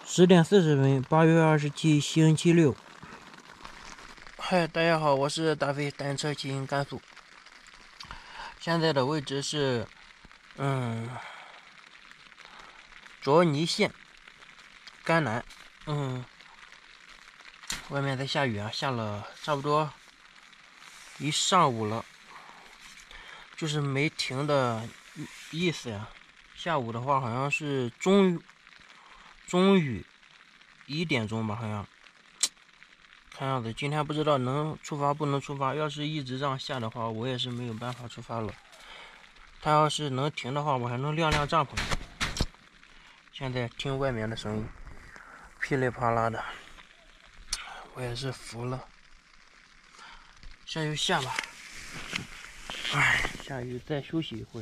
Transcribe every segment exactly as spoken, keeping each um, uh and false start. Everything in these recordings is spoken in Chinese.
十点四十分，八月二十七，星期六。嗨，大家好，我是大飞，单车骑行甘肃。现在的位置是，嗯，卓尼县甘南。嗯，外面在下雨啊，下了差不多一上午了，就是没停的意思呀。下午的话，好像是中中雨一点钟吧，好像。看样子今天不知道能出发不能出发，要是一直这样下的话，我也是没有办法出发了。他要是能停的话，我还能晾晾帐篷。现在听外面的声音，噼里啪啦的，我也是服了。下就下吧，哎，下雨再休息一会儿。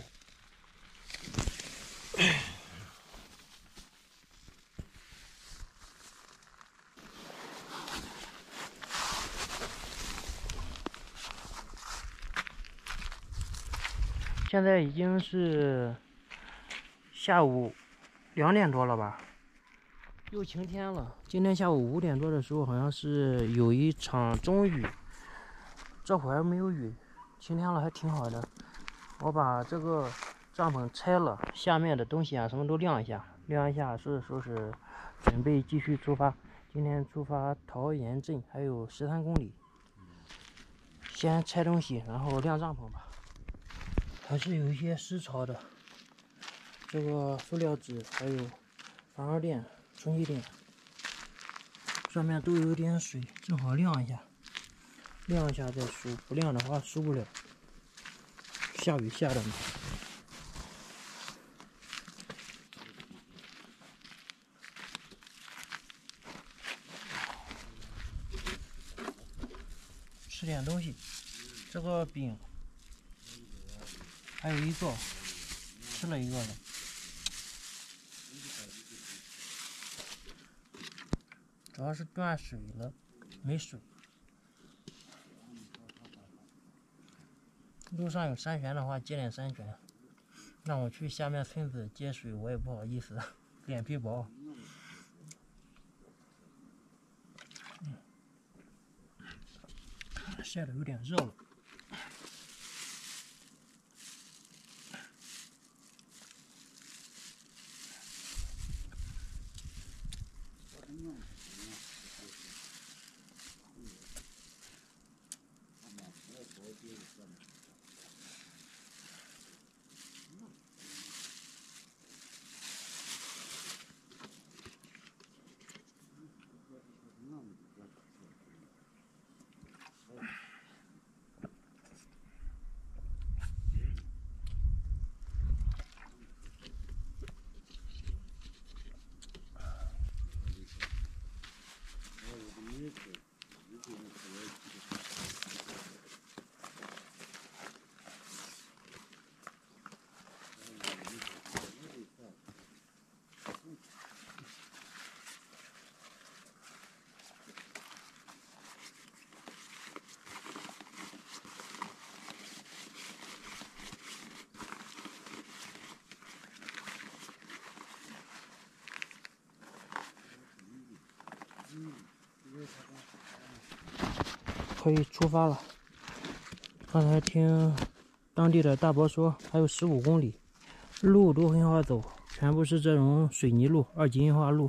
现在已经是下午两点多了吧，又晴天了。今天下午五点多的时候，好像是有一场中雨，这会儿没有雨，晴天了，还挺好的。我把这个帐篷拆了，下面的东西啊什么都晾一下，晾一下收拾收拾，准备继续出发。今天出发桃岩镇还有十三公里，先拆东西，然后晾帐篷吧。还是有一些湿潮的，这个塑料纸还有防滑垫、充气垫上面都有点水，正好晾一下，晾一下再梳，不晾的话梳不了。下雨下的嘛。吃点东西，这个饼还有一个，吃了一个了。主要是断水了，没水。路上有山泉的话，接点山泉。让我去下面村子接水，我也不好意思，脸皮薄。嗯，晒得有点热了。可以出发了。刚才听当地的大伯说，还有十五公里，路都很好走，全部是这种水泥路、二级硬化路。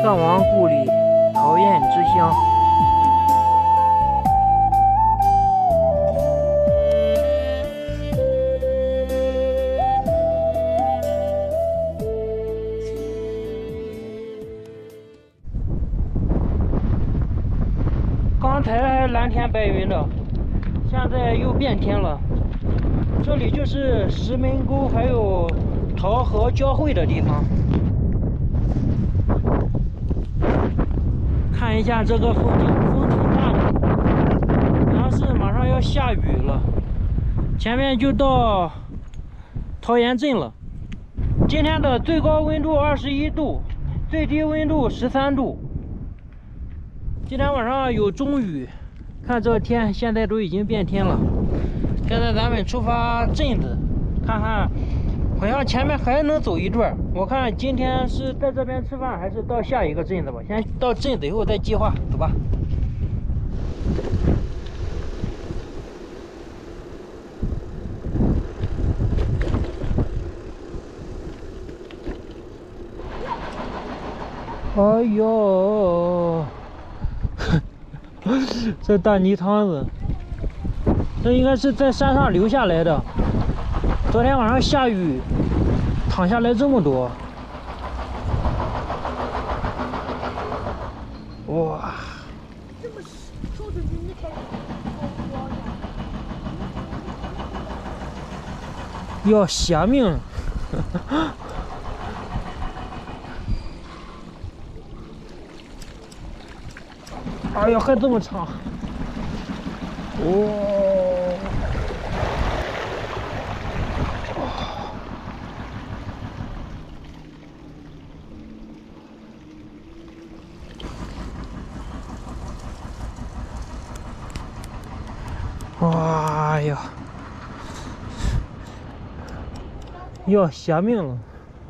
上王故里，桃燕之乡。刚才还蓝天白云的，现在又变天了。这里就是石门沟还有桃河交汇的地方。看一下这个风景，风挺大的，好像是马上要下雨了。前面就到桃源镇了。今天的最高温度二十一度，最低温度十三度。今天晚上有中雨，看这天现在都已经变天了。现在咱们出发镇子，看看，好像前面还能走一段。我看今天是在这边吃饭，还是到下一个镇子吧？先到镇子以后再计划，走吧。哎呦，这大泥汤子，这应该是在山上流下来的。昨天晚上下雨，淌下来这么多。哇！ 这么抽出去，你还要挟命！哎呀，还这么长！哦！哎呀，要挟命了！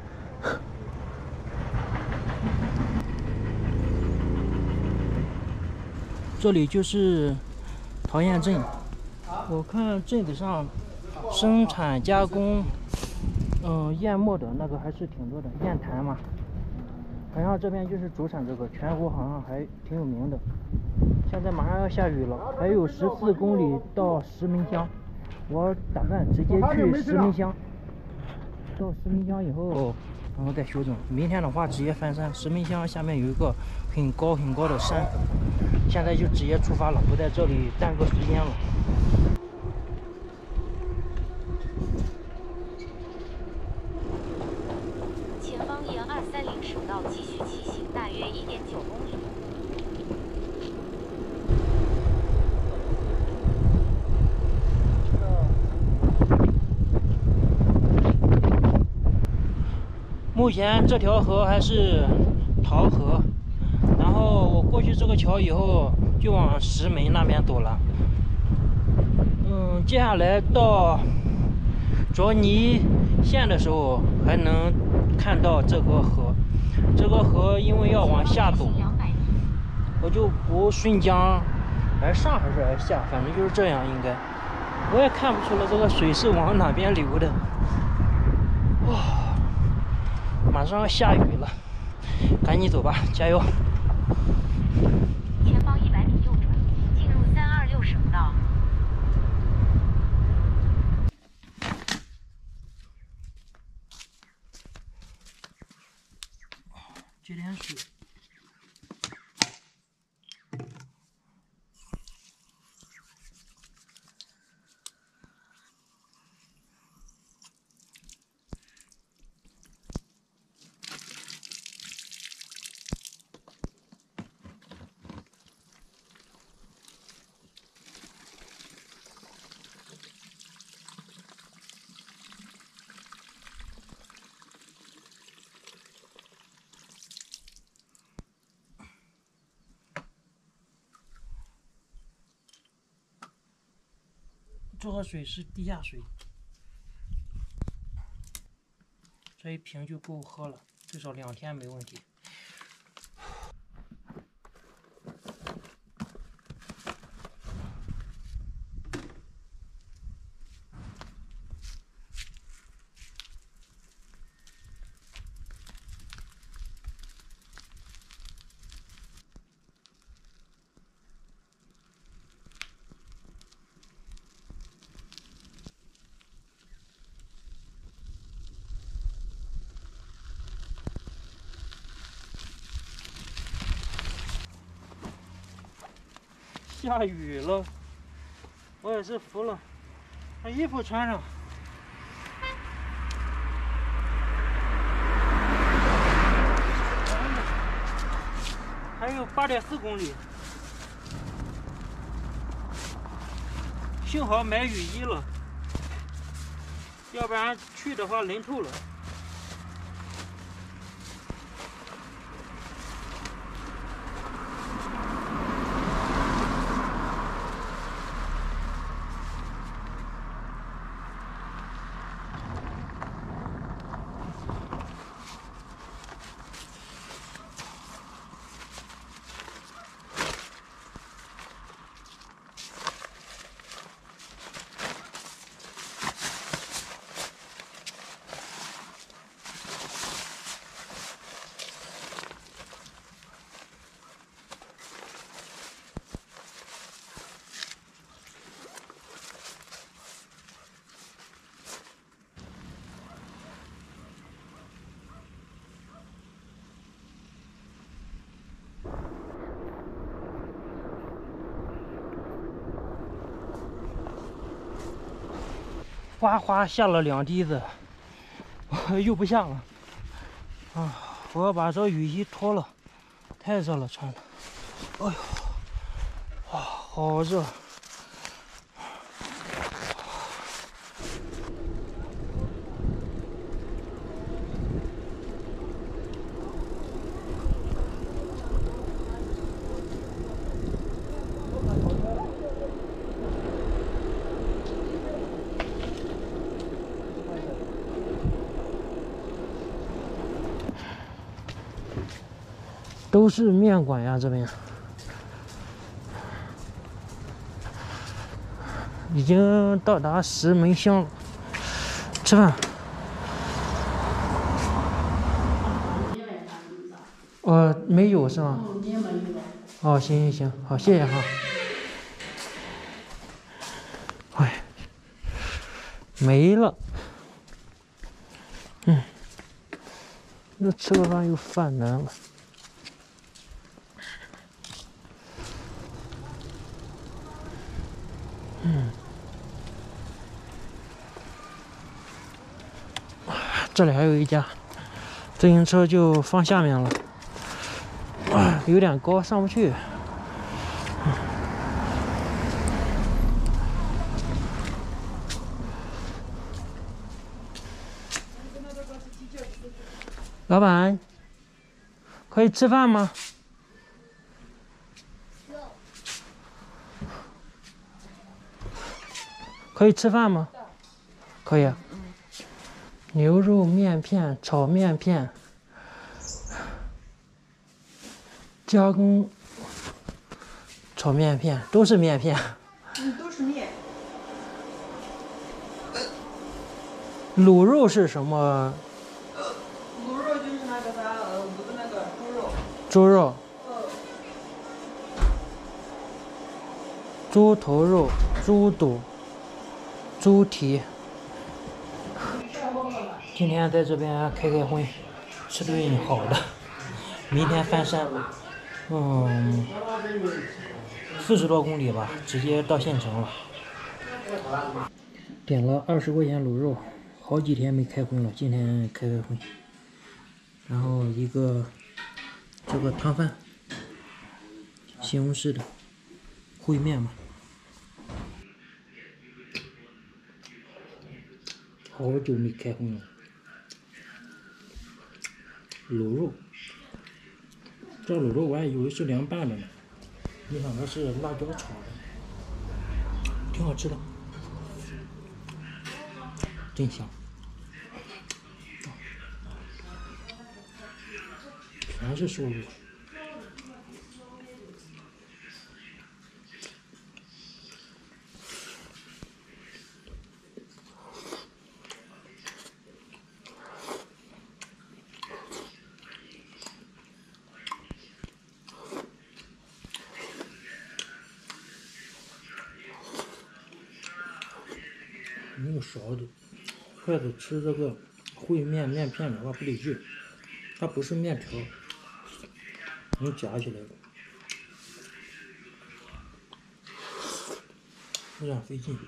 这里就是桃源镇，我看镇子上生产加工，嗯，燕麦的那个还是挺多的，燕潭嘛，好像这边就是主产这个，全国好像还挺有名的。现在马上要下雨了，还有十四公里到石门乡，我打算直接去石门乡。到石门乡以后，然后再修正。明天的话直接翻山，石门乡下面有一个很高很高的山，现在就直接出发了，不在这里耽搁时间了。 前方沿二三零省道继续骑行，大约一点九公里。 目前这条河还是桃河，然后我过去这个桥以后就往石门那边走了。嗯，接下来到着泥县的时候还能看到这个河。这个河因为要往下走，我就不顺江而上还是而下，反正就是这样应该。我也看不出来这个水是往哪边流的。哇！马上要下雨了，赶紧走吧，加油！ 前方一百米右转，进入三二六省道。 接点水。这个水是地下水，这一瓶就够喝了，最少两天没问题。 下雨了，我也是服了，把衣服穿上。还有八点四公里，幸好买雨衣了，要不然去的话淋透了。哗哗下了两滴子，又不下了。啊，我要把这雨衣脱了，太热了穿的。哎呦，啊，好热。都是面馆呀，这边已经到达石门乡了，吃饭。呃，没有是吗？哦，行行行，好，谢谢哈。哎，没了。嗯，那吃个饭又犯难了。嗯，这里还有一家，自行车就放下面了，啊，有点高，上不去。老板，可以吃饭吗？可以吃饭吗？可以啊。牛肉面片、炒面片、加工炒面片，都是面片。 嗯，都是面。 卤肉是什么？ 卤肉就是那个啥，呃，卤的那个猪肉。 猪肉。 嗯。 猪头肉、猪肚、猪蹄。今天在这边开开荤，吃顿好的，明天翻山。嗯，四十多公里吧，直接到县城了。点了二十块钱卤肉，好几天没开荤了，今天开开荤。然后一个这个汤饭，西红柿的烩面嘛。好久没开荤了。卤肉，这卤肉我还以为是凉拌的呢，没想到是辣椒炒的，挺好吃的，真香，全是瘦肉。没有勺子，筷子吃这个烩面面片的话不得劲，它不是面条，能夹起来的。 有点费劲。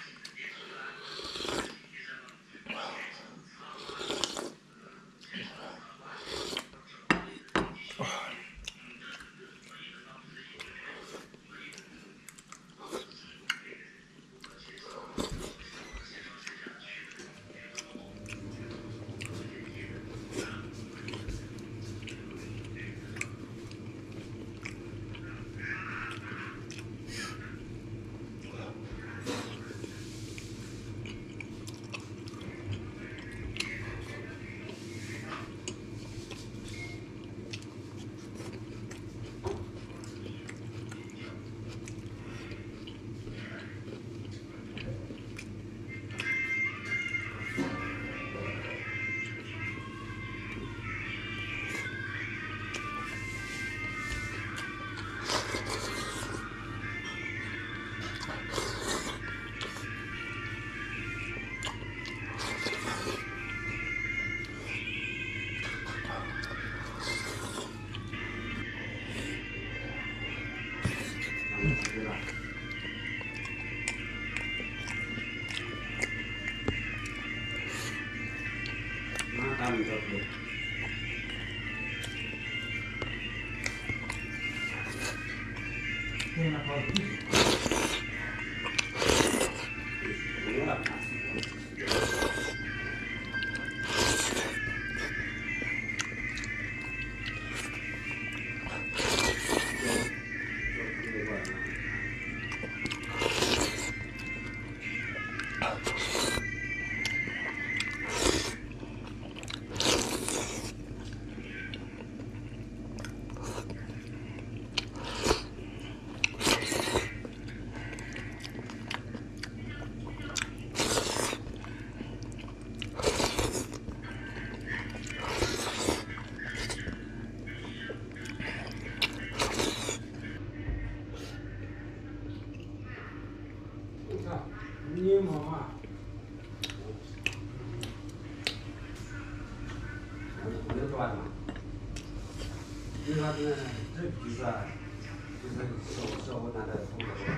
你妈妈，没抓嘛？你那边这比赛就是手手拿的头头。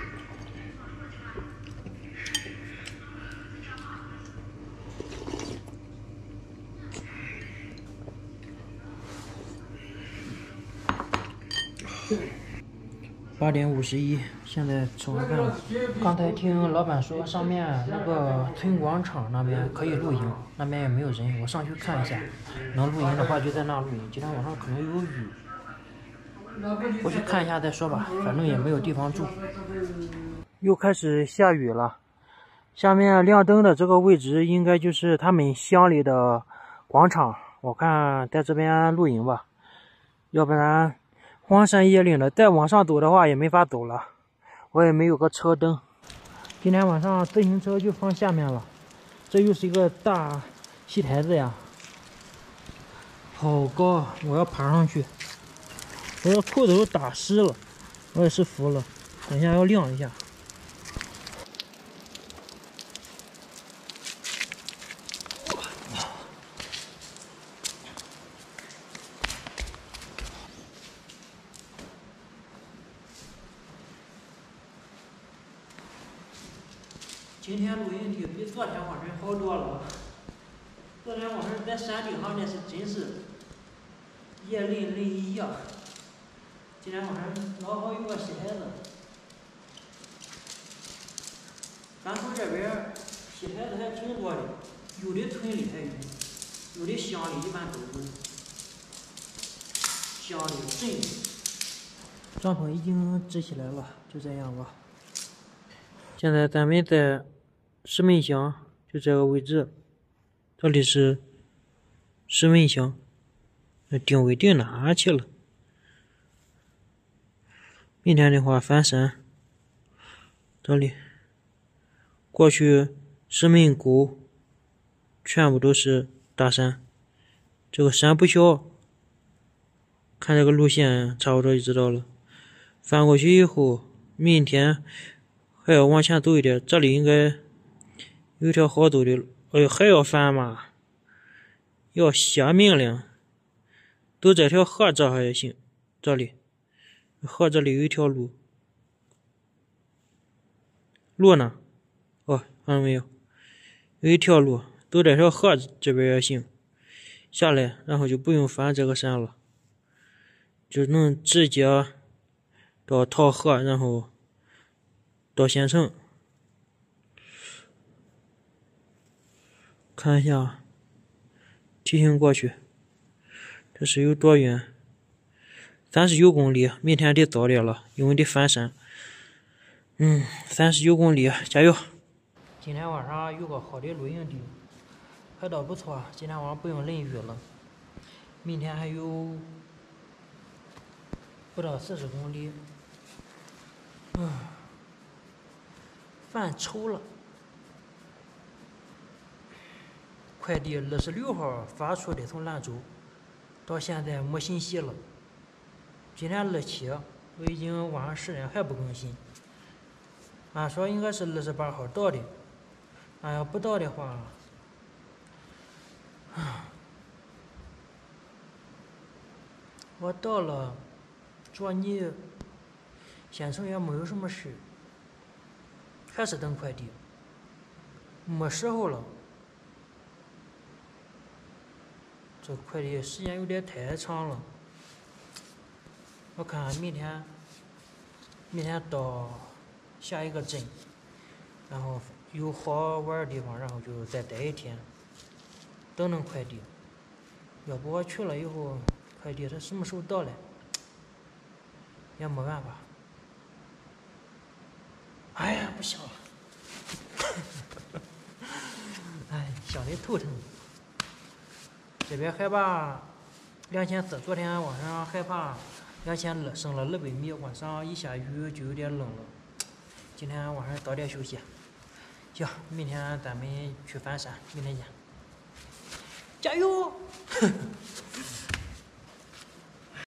八点五十一，现在吃完饭了。刚才听老板说，上面那个村广场那边可以露营，那边也没有人，我上去看一下。能露营的话就在那露营。今天晚上可能有雨，我去看一下再说吧，反正也没有地方住。又开始下雨了，下面亮灯的这个位置应该就是他们乡里的广场，我看在这边露营吧，要不然荒山野岭的，再往上走的话也没法走了，我也没有个车灯。今天晚上自行车就放下面了，这又是一个大戏台子呀，好高，我要爬上去。我的裤子都打湿了，我也是服了，等一下要晾一下。今天录音地比昨天晚上好多了。昨天晚上在山顶上那是真是夜淋淋一样。今天晚上老好有个戏台子。咱村这边戏台子还挺多的，有的村里还有，有的乡里一般都有。乡里镇里。帐篷已经支起来了，就这样吧。现在咱们在石门乡，就这个位置，这里是石门乡。那定位定哪去了？明天的话翻山，这里过去石门沟全部都是大山，这个山不小，看这个路线差不多就知道了。翻过去以后，明天还要往前走一点，这里应该有一条好走的路。哎呦，还要翻吗？要下命令，走这条河这还行。这里河这里有一条路， 路呢？哦，看到没有？有一条路，走这条河这边也行，下来，然后就不用翻这个山了，就能直接到桃河，然后到县城。看一下，提醒过去，这是有多远？三十九公里，明天得早点了，因为得翻山。嗯，三十九公里，加油！今天晚上有个好的露营地，海岛不错，今天晚上不用淋雨了。明天还有不到四十公里。嗯，饭臭了。快递二十六号发出的，从兰州，到现在没信息了。今天二七，我已经晚上十点还不更新。按说应该是二十八号到的，俺要不到的话，我到了，卓尼县城也没有什么事，还是等快递，没时候了。这快递时间有点太长了，我看明天，明天到下一个镇，然后有好玩的地方，然后就再待一天，等等快递。要不我去了以后，快递它什么时候到嘞？也没办法。哎呀，不想了，哎，想的头疼。这边海拔两千四，昨天晚上海拔两千二，升了二百米，晚上一下雨就有点冷了。今天晚上早点休息。行，明天咱们去翻山，明天见。加油！